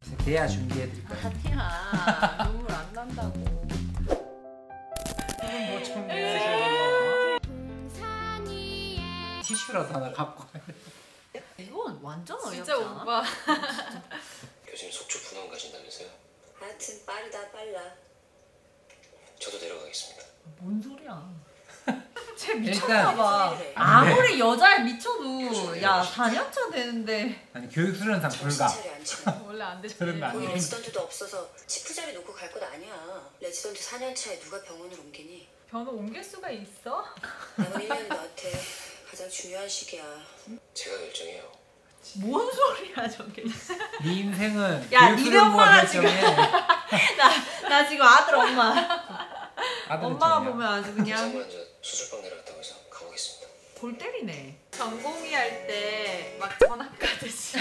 대야 준비해드릴까요? 아니야. 눈물 안 난다고. 이건 뭐 준비하시는 거? 티슈라도 하나 갖고 가야 돼. 이건 완전 어렵잖아. 진짜 오빠. 교수님 속초 분원 가신다면서요? 하여튼 빠르다 빨라. 저도 내려가겠습니다. 뭔 소리야. 쟤 일단 미쳤나봐. 네. 아무리 여자에 미쳐도 야 4년차 되는데. 아니 교육 수련상 불가. 정신 차려 안 치나. 원래 안 되지. 저런 거 거기 아니에요. 레지던트도 없어서 치프 자리 놓고 갈 것 아니야. 레지던트 4년 차에 누가 병원을 옮기니? 변호 옮길 수가 있어? 남은 1년이 너한테 가장 중요한 시기야. 제가 결정해요. 뭔 소리야 저게. 네 인생은 야, 교육 니네 수련부가 엄마가 결정해. 나 지금 아들 엄마. 아들은 엄마가 전혀. 보면 아주 그냥 부상 환자 수술방 내려갔다고 해서 가보겠습니다. 골 때리네. 전공의 할 때 막 전학 가듯이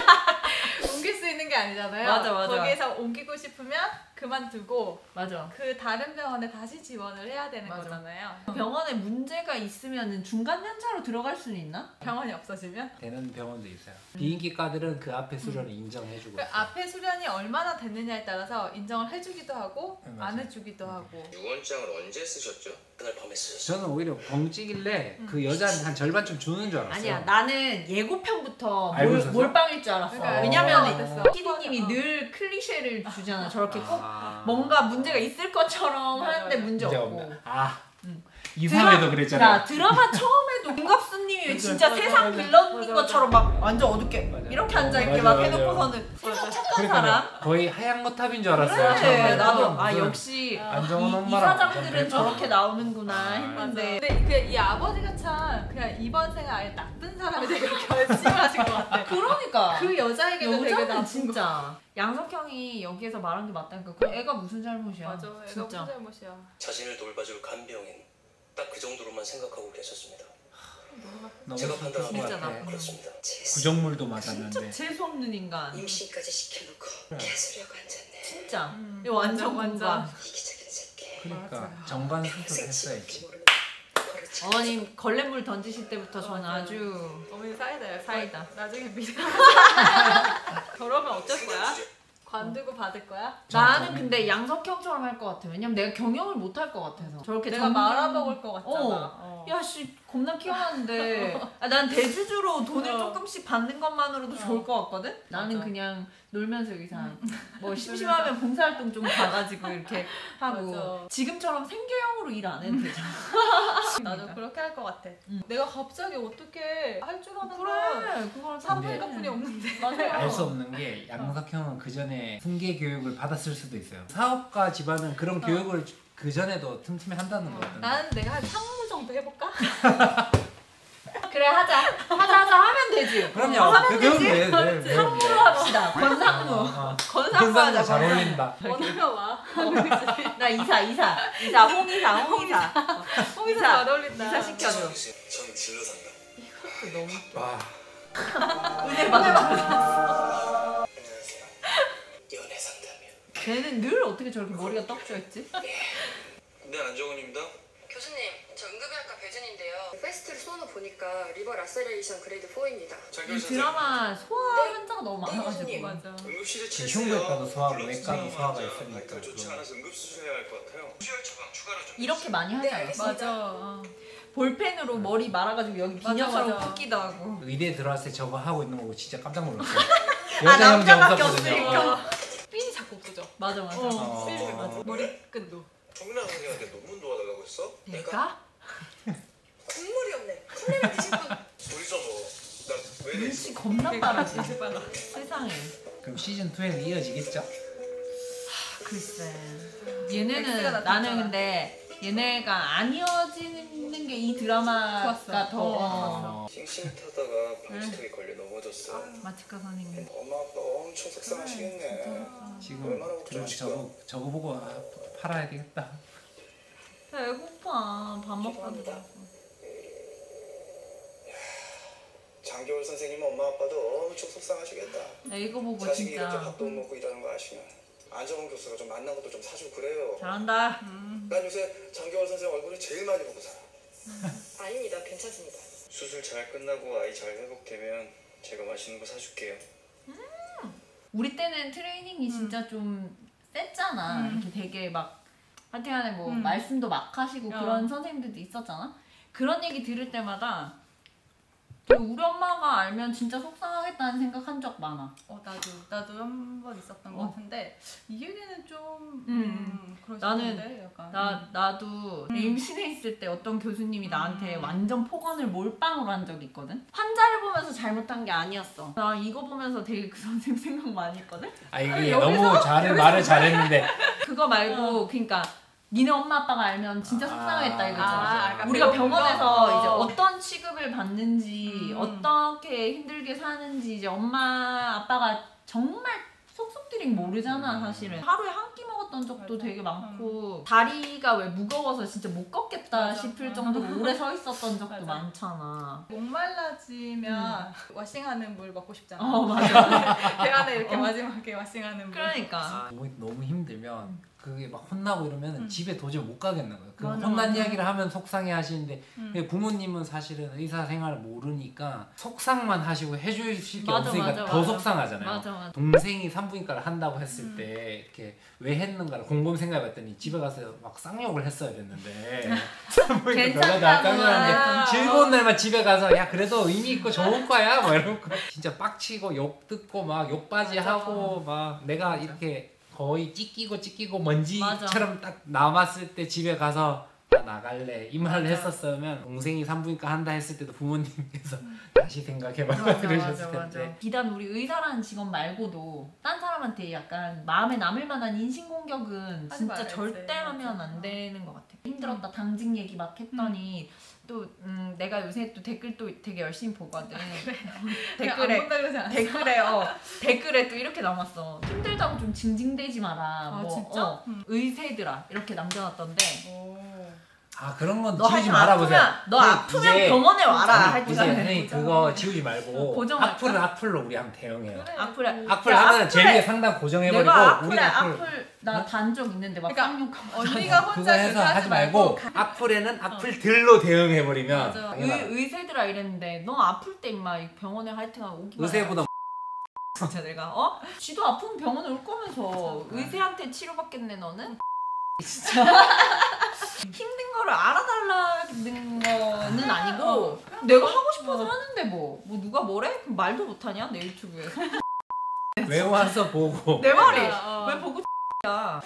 옮길 수 있는 게 아니잖아요. 맞아. 거기에서 옮기고 싶으면 그만두고 맞아. 그 다른 병원에 다시 지원을 해야 되는 맞아. 거잖아요. 병원에 문제가 있으면 중간 연차로 들어갈 수는 있나? 병원이 없어지면 되는 병원도 있어요. 비인기과들은 그 앞에 수련을 인정해주고 그 앞에 수련이 얼마나 됐느냐에 따라서 인정을 해주기도 하고 맞아. 안 해주기도 하고. 유언장을 언제 쓰셨죠? 그날 밤에 쓰셨어요. 저는 오히려 병찌길래 그 여자는 한 절반쯤 주는 줄 알았어요. 아니야, 나는 예고편부터 알고 있었어? 몰빵일 줄 알았어. 그러니까 왜냐면 어땠어? PD님이 늘 클리셰를 주잖아. 저렇게 꼭 아. 뭔가 문제가 있을 것처럼 맞아, 하는데 맞아. 문제 없고. 없나? 아 응. 이사회도 그랬잖아요. 야, 드라마 처음에도 김갑수님이 맞아. 진짜 맞아, 세상 맞아. 빌런인 맞아, 것처럼 막 완전 어둡게 맞아. 이렇게 앉아있게 맞아, 막 맞아. 해놓고서는 세상 착한 그러니까 사람. 거의 하얀 거탑인 줄 알았어요. 그래, 처음에. 나도 무슨 역시 안정원 이 엄마랑 사장들은 완전 저렇게 나오는구나 아, 했는데. 근데 이 아버지가 참 그냥 이번 생에 아예 나쁜 사람이 되게 결심하신 것 같아. 그러니까 그 여자에게도 되게 여자는 나쁜 진짜 양석형이 여기에서 말한 게 맞다니까. 그 애가 무슨 잘못이야. 맞아. 애가 진짜. 무슨 잘못이야. 자신을 돌봐줄 간병인 딱 그 정도로만 생각하고 계셨습니다. 너무 제가 슬플 판단하기에 것 진짜 같아. 나쁜 그렇습니다. 구정물도 진짜 맞았는데. 재수 없는 인간. 임신까지 시켜놓고 개소리하고 앉았네. 진짜. 이거 완전 완전. 공감. 이기적인 새끼. 그러니까 맞아. 정관 평생 수술 지밖에 했어야지. 모르는 버릇이. 어머님 걸레물 던지실 때부터 저는 맞아요. 아주 어머니 사이다야. 사이다. 나중에 미래. 저러면 어쩔 거야? 관두고 받을 거야? 나는 근데 양석형처럼 할 것 같아. 왜냐면 내가 경영을 못 할 것 같아서. 저렇게 내가 말아먹을 것 같잖아. 어. 야씨 겁나 키워놨는데 난 대주주로 돈을 어. 조금씩 받는 것만으로도 좋을 것 같거든? 나는 맞아. 그냥 놀면서 여기서 뭐 심심하면 봉사활동 좀 가가지고 이렇게 하고 맞아. 지금처럼 생계형으로 일 안 해도 되잖아. 나도 그렇게 할 것 같아. 응. 내가 갑자기 어떻게 할 줄 아는 건 그래 그걸 사부인가뿐이 없는데. 맞아요. 알 수 없는 게 양석형은 그 전에 승계 교육을 받았을 수도 있어요. 사업가 집안은 그런 교육을 그 전에도 틈틈이 한다는 거거든요. 나는 내가 한 상무 정도 해볼까? 그래 하자 하면 되지. 그럼요. 하면 그건 되지. 돼. 네, 상무로 합시다. 권상무. 건상무 하자. 잘 건상무. 어울린다. 원하면 와. 나 이사 홍이사. 홍이사 잘 어울린다. 이사 시켜줘. 전 진로 상담. 이것도 너무 와. 은혜 받아. 안녕하세요. 연애 상담이요. 걔는 늘 어떻게 저렇게 머리가 떡져있지? 네, 안정훈입니다. 교수님, 저 응급의학과 배준인데요. 페스트를 수원호 보니까 리버 라세레이션 그레이드 4입니다. 이 드라마 소아 환자가 너무 많아가지고. 교수님. 맞아. 응급실에 그 흉부외과도 소화하고 외과도 소화가 있으니까. 상태가 좋지 않아서 응급수술해야 할 것 같아요. 수혈 처방 추가로 좀. 이렇게 많이 하지 네, 않았어? 맞아. 어. 볼펜으로 머리 말아가지고 여기 맞아, 비녀처럼 맞아. 붓기도 하고. 의대에 들어왔을 때 저거 하고 있는 거 보고 진짜 깜짝 놀랐어요. 아, 여자 형제 남자밖에 없었거든요. 없으니까. 삔이 자꾸 끄죠. 맞아. 삔이 맞아. 머리끈도. 정민아 선생님한테 논문 도와달라고 했어? 내가? 국물이 없네. 컵라면 드실 분. 우리 좀 나왜 눈치 겁나 빠르지. 눈치 빨라. 세상에. 그럼 시즌 2에는 이어지겠죠? 글쎄. X가 얘네는 나타났잖아. 나는 근데 얘네가 안 이어지는 게 이 드라마가 좋았어. 더 싱싱 타다가 방지턱에 걸려 넘어졌어. 마치카 선생님. 엄마 아빠 엄청 속상하시겠네. 지금 얼마나 걱정하실까? 저거 보고 팔아야 되겠다. 배고파. 밥 먹고 죄송합니다. 들어왔어. 장겨울 선생님 엄마 아빠도 엄청 속상하시겠다. 나 이거 보고 자식이 이렇게 진짜 밥도 못 먹고 일하는 거 아시면 안정훈 교수가 좀 만난 것도 좀 사주고 그래요. 잘한다. 난 요새 장겨울 선생 얼굴을 제일 많이 보고 살아. 아닙니다. 괜찮습니다. 수술 잘 끝나고 아이 잘 회복되면 제가 맛있는 거 사줄게요. 우리 때는 트레이닝이 진짜 좀 셌잖아. 이렇게 되게 막 하여튼간에 뭐 말씀도 막 하시고 그런 선생님들도 있었잖아. 그런 얘기 들을 때마다 우리 엄마가 알면 진짜 속상하겠다는 생각한 적 많아. 나도 한 번 있었던 것 같은데 이 얘기는 좀 그럴 수 나는 있는데 약간 나도 임신해 있을 때 어떤 교수님이 나한테 완전 폭언을 몰빵으로 한 적이 있거든. 환자를 보면서 잘못한 게 아니었어. 나 이거 보면서 되게 그 선생님 생각 많이 했거든. 아 이게 너무 말을 잘했는데 그거 말고 그러니까 니네 엄마 아빠가 알면 진짜 속상하겠다 이거잖아. 약간 우리가 배운 병원에서 거? 이제 어떤 취급을 받는지 어떻게 힘들게 사는지 이제 엄마 아빠가 정말 속속들이 모르잖아 사실은. 하루에 한 끼 먹었던 적도 되게 많고 다리가 왜 무거워서 진짜 못 걷겠다 싶을 정도로 오래 서 있었던 적도 많잖아. 목말라지면 와싱하는 물 먹고 싶잖아. 맞아. 대안에 이렇게 마지막에 와싱하는 물. 그러니까 너무 힘들면 그게 막 혼나고 이러면 집에 도저히 못 가겠는 거예요. 그 맞아, 혼난 맞아. 이야기를 하면 속상해 하시는데 부모님은 사실은 의사 생활을 모르니까 속상만 하시고 해주실 게 맞아, 없으니까 맞아, 더 맞아. 속상하잖아요. 맞아. 동생이 산부인과를 한다고 했을 때 이렇게 왜 했는가를 곰곰이 생각해봤더니 집에 가서 막 쌍욕을 했어야 됐는데 산부인과 별로 안 깡깡하는데 즐거운 날만 집에 가서 야 그래도 의미 있고 좋은 거야 뭐 이러고 진짜 빡치고 욕 듣고 막 욕바지 하고 막 내가 이렇게 거의 찢기고 먼지처럼 딱 남았을 때 집에 가서 나 나갈래 이 말을 했었으면 동생이 산부인과 한다 했을 때도 부모님께서 다시 생각해봐 그러셨을 텐데. 비단 우리 의사라는 직업 말고도 딴 사람한테 약간 마음에 남을 만한 인신공격은 하지 진짜 말아야지. 절대 하면 안 되는 것 같아. 힘들었다 당직 얘기 막 했더니 또 내가 요새 또 댓글도 되게 열심히 보거든. 댓글에 안 본다 그러지 않았어? 댓글에 또 이렇게 남았어. 힘들다고 좀 징징대지 마라. 아, 뭐, 진짜? 의세들아 이렇게 남겨놨던데. 아 그런 건 너 지우지 하여튼 말아보세요. 너 아프면 병원에 와라. 아니, 이제 선생님 그거 지우지 말고 고정할까? 악플은 악플로 우리 한번 대응해요. 악플에 악플 하면 재미에 상당 고정해버리고 내가 우리 악플 나 단 적 있는데 막 그러니까 쌍욕하고 언니가 그거 혼자 해서 그렇게 하지 말고 악플에는 악플들로 대응해버리면 맞아. 의세들아 이랬는데 너 아플 때 임마 병원에 하여튼 오기만 의세보다 진짜 내가 쥐도 아프면 병원에 올 거면서 의세한테 치료받겠네 너는? 진짜 힘든 거를 알아달라는 거는 아니고 내가 하고 싶어서 하는데 뭐 누가 뭐래? 그럼 말도 못하냐 내 유튜브에서. 왜 와서 보고 내 말이 그러니까, 왜 보고 야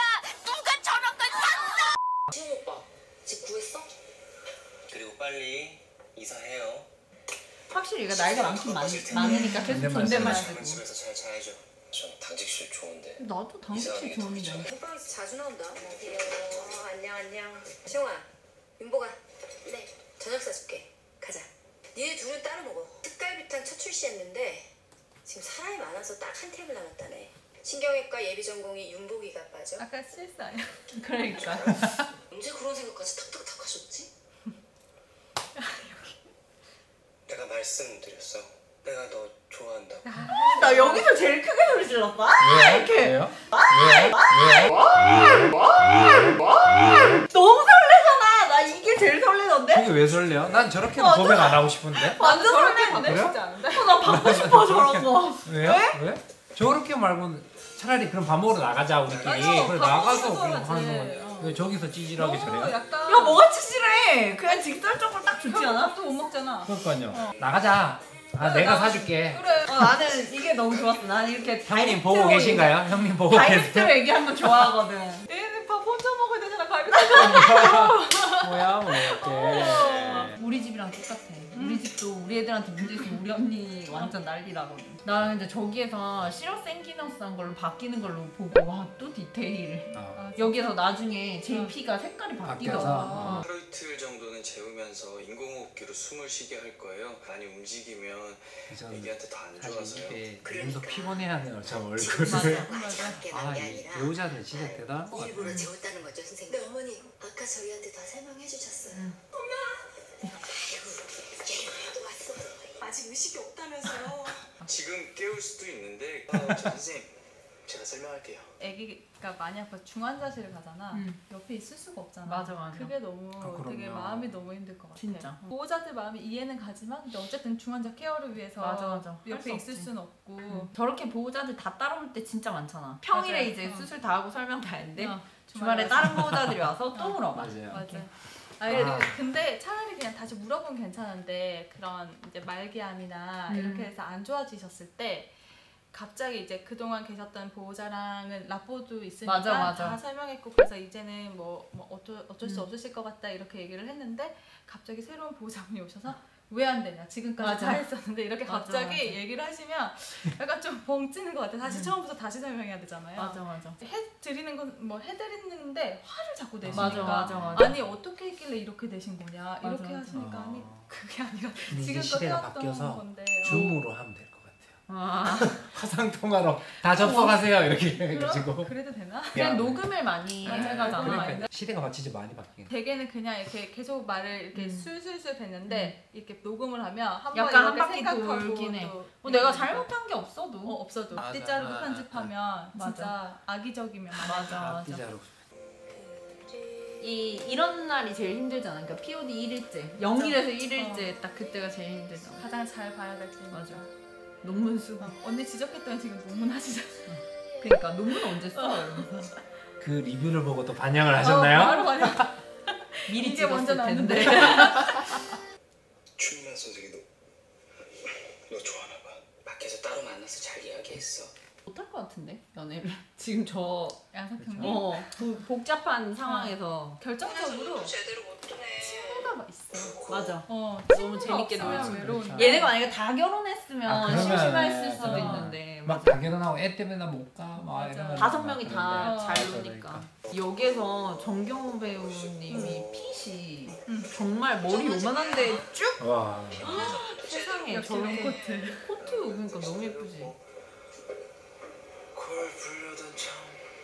시영 오빠 집 구했어? 그리고 빨리 이사해요. 확실히 얘가 나이가 많으니까 계속 존댓말 존댓말 쓰지. 쓰고. 저는 집에서 잘 자야죠. 전 당직실 좋은데. 나도 당직실 좋은데. 호빵에서 자주 나온다. 안녕. 시영아, 윤보가. 네. 저녁 사줄게. 가자. 니네 둘은 따로 먹어. 특갈비탕 첫 출시했는데 지금 사람이 많아서 딱 한 테이블 남았다네. 신경외과 예비 전공이 윤보기가 빠져. 아까 실수 아니야? 그러니까. 언제 그런 생각까지 탁탁탁 하셨지? 내가 말씀드렸어. 내가 너 좋아한다고. 나 여기서 제일 크게 소리 질렀다. 왜요? 너무 설레잖아. 나 이게 제일 설레던데? 그게 왜 설레요? 난 저렇게는 고백 안 하고 싶은데. 완전 저렇게 설레는데? 받고 싶지 않은데? 나 받고 싶어 저런 거. 왜요? 왜? 저렇게 말고는 차라리 그럼 밥 먹으러 나가자 우리끼리. 맞아, 그래 밥 나가서 먹으러 그냥 가지. 하는 거. 왜 저기서 찌질하게 저래요? 약간 야 뭐가 치질해? 그냥 직설적으로 딱 좋지 않아? 밥도 못 먹잖아. 그러니까요. 나가자. 아 내가 사줄게. 그래. 나는 이게 너무 좋았어. 나는 이렇게 형님 보고 계신가요? 형님 보고 다이렉트로 계세요? 얘기하는 거 좋아하거든. 얘는 밥 혼자 먹어야 되잖아. 갈비탕. 뭐야 뭐 이렇게. 우리 집이랑 똑같아. 우리 집도 우리 애들한테 문제 있으면 우리 언니 완전 난리라거든. 나는 근데 저기에서 시럽 생기너스한 걸로 바뀌는 걸로 보고 와 또 디테일. 여기에서 나중에 JP가 색깔이 바뀌더라고. 바뀌어서. 하루 이틀 정도는 재우면서 인공호흡기로 숨을 쉬게 할 거예요. 많이 움직이면 저는 애기한테 더 안 사실 좋아서요. 이게 눈도 피곤해하네요 저 지금 얼굴을. 맞게 아, 난게 이 아니라 배우자들 진짜 대단한 것 같아요. 일부러 재웠다는 거죠, 선생님? 네, 어머니. 아까 저희한테 다 설명해 주셨어요. 엄마! 아이고, 얘 왔어. 아직 의식이 없다면서요. 지금 깨울 수도 있는데 저 선생님 제가 설명할게요. 아기가 많이 아파서 중환자실을 가잖아. 옆에 있을 수가 없잖아. 맞아. 그게 너무 되게 그럼요. 마음이 너무 힘들 것 같아. 진짜. 보호자들 마음이 이해는 가지만 근데 어쨌든 중환자 케어를 위해서 맞아. 할 옆에 수 있을 없지. 수는 없고. 저렇게 보호자들 다 따라올 때 진짜 많잖아. 평일에 맞아요. 이제 수술 다 하고 설명 다 했는데 주말에 와서. 다른 보호자들이 와서 또 물어봐. 맞아요. 맞아. 아. 근데 차라리 그냥 다시 물어보면 괜찮은데 그런 이제 말기암이나 이렇게 해서 안 좋아지셨을 때 갑자기 이제 그동안 계셨던 보호자랑은 라포도 있으니까 맞아. 다 설명했고 그래서 이제는 뭐 어쩔 수 없으실 것 같다 이렇게 얘기를 했는데 갑자기 새로운 보호자분이 오셔서 왜 안 되냐 지금까지 맞아. 다 했었는데 이렇게 맞아. 갑자기 얘기를 하시면 약간 좀 벙찌는 것 같아. 다시 처음부터 다시 설명해야 되잖아요. 맞아. 해드리는 건 뭐 해드리는데 화를 자꾸 내시니까 맞아. 아니 어떻게 했길래 이렇게 되신 거냐 이렇게 맞아. 하시니까 아니 그게 아니라 근데 이제 지금껏 시대가 해왔던 바뀌어서 건데 줌으로 하면 될 것 같아요. 아, 화상 통화로 다 접속하세요 이렇게 해가지고. 그래도 되나? 그냥 녹음을 많이 맞아. 해가잖아. 그러니까 시대가 진짜 많이 바뀌긴. 대개는 그냥 이렇게 계속 말을 이렇게 술술술 뱉는데 이렇게 녹음을 하면 한 번 약간 한 이렇게 바퀴 생각하고 돌긴 해. 또 내가 이러니까. 잘못한 게 없어도. 없어도 맞아. 앞뒤 자르고 편집하면 맞아. 진짜 악의적이면 맞아. 앞뒤자로. 이런 날이 제일 힘들잖아. 그러니까 POD 1일째, 0일에서 1일째 딱 그때가 제일 힘들잖아. 가장 잘 봐야 될 때. 맞아. 논문 쓰고. 언니 지적했더니 지금 논문 하시잖아. 그러니까 논문 언제 써? 이러면서. 그 리뷰를 보고 또 반영을 하셨나요? 바로 반영. 미리 이게 먼저 찍었을 텐데. 추우면서 되게 너 좋아하나 봐. 밖에서 따로 만나서 잘 이야기했어. 못할 것 같은데 연애를. 지금 저 양석형님 복잡한 상황에서 결정적으로 제대로 못하네. 친구가 있어. 맞아. 너무 재밌게 놀지. 외로운데. 얘네가 만약에 다 결혼했으면 아, 그러면- 심심했을 수도 어. 있는데 막 다 결혼하고 애 때문에 나 못 가. 막 맞아. 이러면 5명이 다 어. 잘 맞아, 노니까. 여기에서 정경호 배우님이 핏이 정말 머리 요만한데 쭉 와. 세상에 역시 저렇게 롱코트. 코트 그러니까 너무 예쁘지. 콜 불려던 참.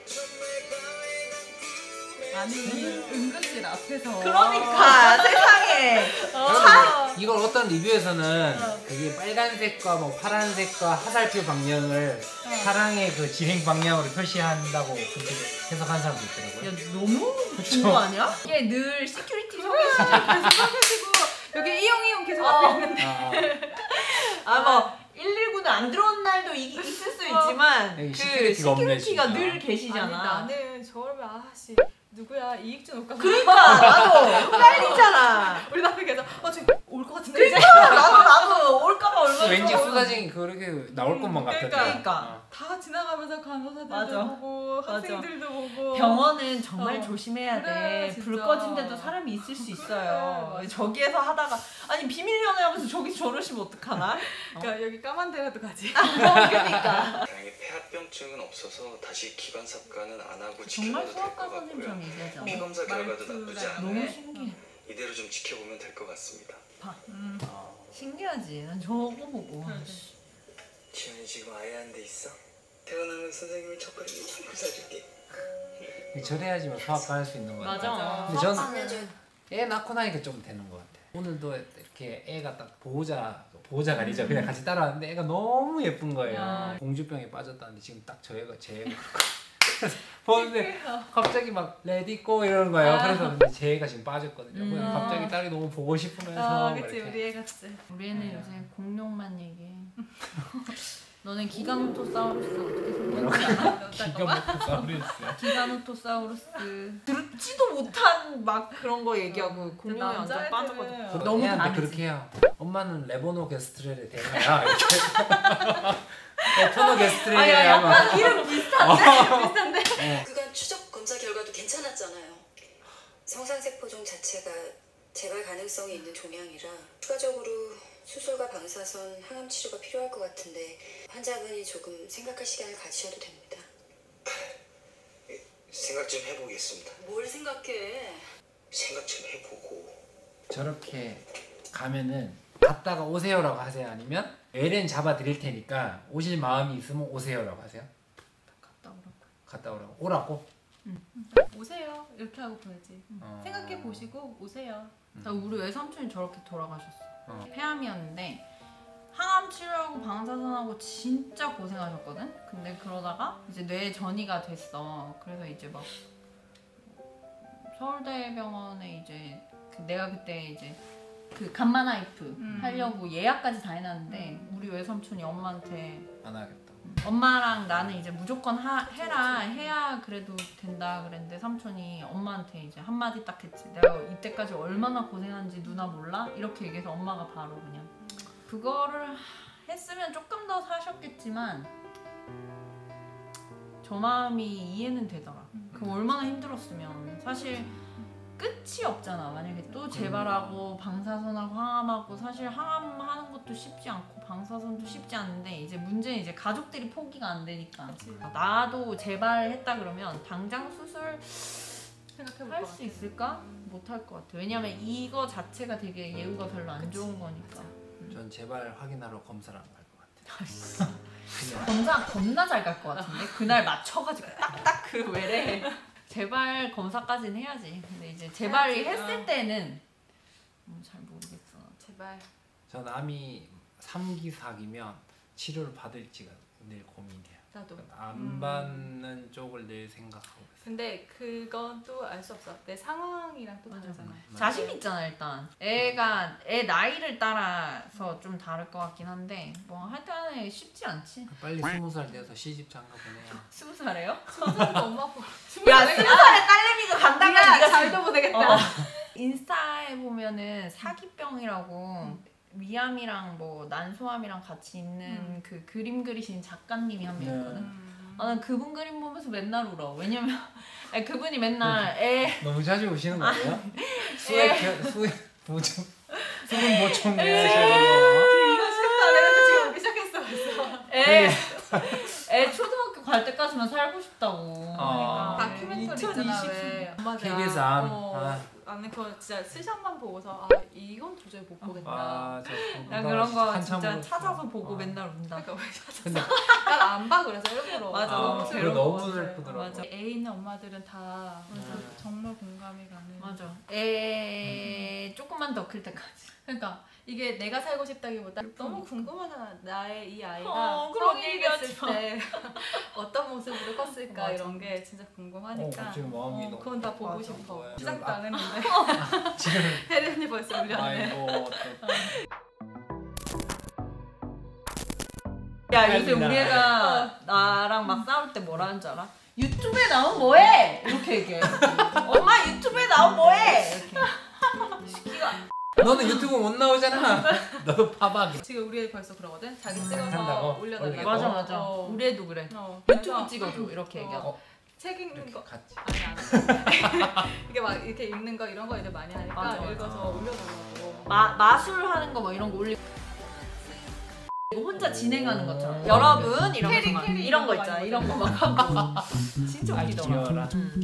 아니 응급실 앞에서 그러니까 세상에 이걸 어떤 리뷰에서는 그게 빨간색과 뭐 파란색과 화살표 방향을 사랑의 그 진행 방향으로 표시한다고 그렇게 해석한 사람도 있더라고요. 야 너무 좋은 거 아니야? 이게 늘 시큐리티 속에서 해가지고 여기 이용 계속 앞에 있는데 아, 뭐 119는 안 들어온 날도 있을 수 있지만 여기 그 시큐리티가 없네, 시큐리티가 진짜. 늘 계시잖아. 아니 나는 저러면 아씨 누구야 이익준 올까 봐. 그러니까 나도 헷갈리잖아. 우리 남편 계속 지금 올 것 같은데 이제 나도 올까봐 얼마나 왠지 좋아. 수사진이 그렇게 나올 것만 같았대. 그러니까. 다 지나가면서 간호사들도 맞아. 보고 학생들도 보고 병원은 정말 조심해야 그래, 돼. 진짜. 불 꺼진데도 사람이 있을 수 있어요. 맞아. 저기에서 하다가 아니 비밀 연애하면서 저기서 저러시면 어떡하나? 그러니까 여기 까만 데라도 가지. 그러니까. 다행히 폐합병증은 없어서 다시 기관 삽관은 안 하고 정말 지켜봐도 될 소아과 것 선생님처럼 같고요. 얘기하잖아. 피 검사 결과도 말투랑 나쁘지 않아요. 너무 신기해. 이대로 좀 지켜보면 될 것 같습니다. 신기하지. 난 저거 보고. 지현이 지금 아예 한 데 있어? 태어나면 선생님이 초콜릿 사줄게. 저래야지만 소아과 할 수 있는 거야. 맞아. 근데 전 소아과는 애 낳고 나니까 좀 되는 것 같아. 오늘도 이렇게 애가 딱 보호자가 아니죠. 그냥 같이 따라왔는데 애가 너무 예쁜 거예요. 공주병에 빠졌다는데 지금 딱 저 애가 제 애가 그래서 보는데 갑자기 막 레디고 이러는 거예요. 그래서 근데 제 애가 지금 빠졌거든요. 그래서 갑자기 딸이 너무 보고 싶으면서 막 그치 이렇게. 우리 애 같지. 우리 애는 요새 공룡만 얘기해. 너는 기가노토사우루스 어떻게 생각하지 않아? 기가 막혀 싸우렸어요. 기가노토사우루스 듣지도 못한 막 그런 거 얘기하고 공룡이 완전 남자애들은 빠져가지고 너무 너무 애한테 다르지. 그렇게 해요. 엄마는 레보노 게스트레를 대나야 이렇게. 토노 게스트레를 아야 하면 약간 이름 비슷한데? 비슷한데? 그간 추적 검사 결과도 괜찮았잖아요. 성상세포종 자체가 재발 가능성이 있는 종양이라 추가적으로 수술과 방사선, 항암 치료가 필요할 것 같은데 환자분이 조금 생각할 시간을 가지셔도 됩니다. 생각 좀 해보겠습니다. 뭘 생각해? 생각 좀 해보고. 저렇게 가면은 갔다가 오세요라고 하세요? 아니면 LN 잡아드릴 테니까 오실 마음이 있으면 오세요라고 하세요? 갔다 오라고. 갔다 오라고? 오라고? 오세요 이렇게 하고 보내지. 생각해 보시고 오세요. 우리 외삼촌이 저렇게 돌아가셨어. 폐암이었는데 항암 치료하고 방사선하고 진짜 고생하셨거든. 근데 그러다가 이제 뇌 전이가 됐어. 그래서 이제 막 서울대병원에 이제 내가 그때 이제 그 감마나이프 하려고 예약까지 다 해놨는데 우리 외삼촌이 엄마한테 안 하겠다. 엄마랑 나는 이제 무조건 해라 해야 그래도 된다 그랬는데 삼촌이 엄마한테 이제 한마디 딱 했지. 내가 이때까지 얼마나 고생한지 누나 몰라? 이렇게 얘기해서 엄마가 바로 그냥 그거를 했으면 조금 더 사셨겠지만 저 마음이 이해는 되더라. 그 얼마나 힘들었으면 사실 끝이 없잖아. 만약에 또 재발하고 방사선하고 항암하고 사실 항암하는 것도 쉽지 않고 방사선도 쉽지 않은데 이제 문제는 이제 가족들이 포기가 안 되니까. 나도 재발했다 그러면 당장 수술 할 수 있을까? 못 할 것 같아. 왜냐면 이거 자체가 되게 예후가 별로 안 좋은 거니까. 전 재발 확인하러 검사를 안 갈 것 같아요. 검사 겁나 잘 갈 것 같은데 그날 맞춰가지고 딱딱 그 외래 재발 검사까지는 해야지. 근데 이제 재발이 했을 때는 잘 모르겠어. 제발. 전 암이 3기 4기면 치료를 받을지가 늘 고민이야. 나도. 안 받는 쪽을 늘 생각하고 있어. 근데 그건 또 알 수 없어. 내 상황이랑 또 다르잖아. 자신 있잖아 일단. 애 나이를 따라서 좀 다를 것 같긴 한데 뭐 하여튼 쉽지 않지. 빨리 20살 돼서 시집 장가 보내야. 20살에요? 진짜 엄마 보고. 야 20살에 딸내미가 간다면 네가 잘도 보내겠다. 인스타에 보면은 사기병이라고 위암이랑 뭐 난소암이랑 같이 있는 그 그림 그리신 작가님이 한 명 있거든. 나는 그분 그림 보면서 맨날 울어. 왜냐면 그분이 맨날 너무 자주 오시는 거예요? 수분 보충에 이거 싫다. 내가 지금 오기 시작했어 벌써. 애 초등학교 갈 때까지만 살고 싶다고. 다큐멘터리 있잖아 왜. KBS 암. 나는 그거 진짜 스샷만 보고서 이건 도저히 못 보겠다. 나 그런 거 진짜 찾아서 보고 맨날 운다. 그러니까 왜 찾았어? 난 안 봐 그래서 일부러. 맞아. 너무 그거 너무 슬프더라고. 맞아. 애 있는 엄마들은 다 정말 공감이 가는. 맞아. 애 조금만 더 클 때까지. 그러니까 이게 내가 살고 싶다기보다 너무 궁금하잖아. 나의 이 아이가 그런 성인이 얘기하지 됐을 때 어떤 모습으로 컸을까 맞아. 이런 게 진짜 궁금하니까. 지금 마음이 너무 그건 다 보고 맞아. 싶어. 지금 시작도 안 했는데 지금 혜린이 벌써 울렸네. 아이고 야 요새 우리 애가 나랑 막 싸울 때 뭐라 하는 줄 알아? 유튜브에 나오면 뭐해? 이렇게 얘기해. 엄마 유튜브에 나오면 뭐해? 이렇게. 시키가. 너는 유튜브 못 나오잖아. 너도 파봐. 지금 우리 애 벌써 그러거든. 자기 한다고? 찍어서 올려달라고. 맞아 맞아. 어. 우리 애도 그래. 그래서 유튜브 찍어줘 이렇게 얘기하고. 책 읽는 거 같이. 아니 안 해. 이게 막 이렇게 읽는 거 이런 거 이제 많이 하니까 맞아, 맞아. 읽어서 올려달라고. 마술 하는 거 뭐 이런 거 올리고. 혼자 진행하는 것처럼. 여러분 이런 거 막 이런 거 있잖아. 이런 거 막 하고. 진짜 아이 웃기더라. 귀여워라.